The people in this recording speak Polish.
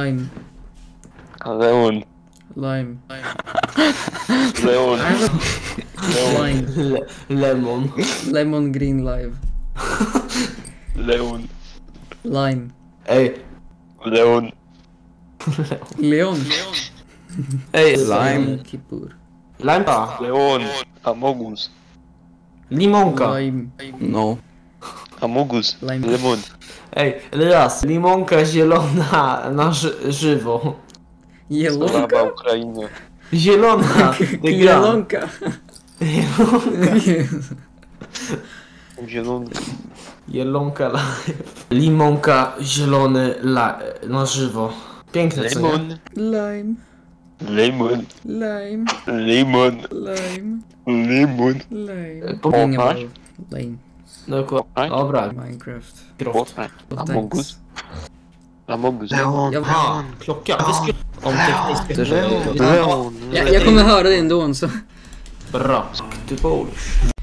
Lime. Leon. Lime. Leon. Lime. Lemon. LemonGreenLive. Leon. Lime. Ej. Leon. Leon. Ej, Lime. Kipur. Limpa. Leon. Amogus. Limonka. Lime. No. Amogus. Lime. Lemon. Ej, Elias. Limonka zielona na żywo. Jelonka. Sława Ukrainie. Zielona. Jelonka. Zielonka. Jelonka live. Limonka zielony na żywo. Piękne, co nie? Lemon. Lime. Lemon. Lime. Lemon. Lime. Lemon. Lime. Popatrz. Lime. Dokładnie. Dobra. Minecraft. Fortnite. Oh, Amogus. Amogus. Leon. Ja, klockan. Om tekniska. Leon. Jag kommer höra det ändå så. Bra. Du bor.